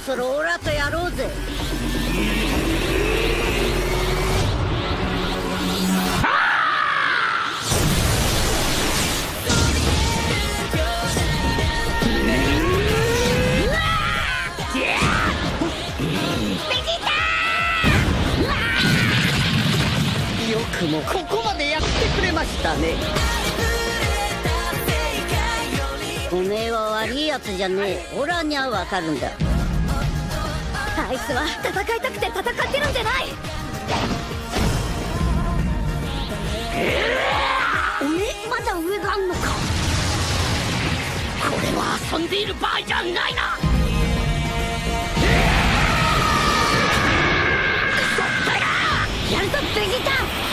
そろオラとやろうぜ。よくもここまでやってくれましたね。おめえは悪いやつじゃねえ。オラにはわかるんだ。 あいつは戦いたくて戦ってるんじゃない。 おめえまだ上があんのか。これは遊んでいる場合じゃないな。クソったらやるぞベジータ。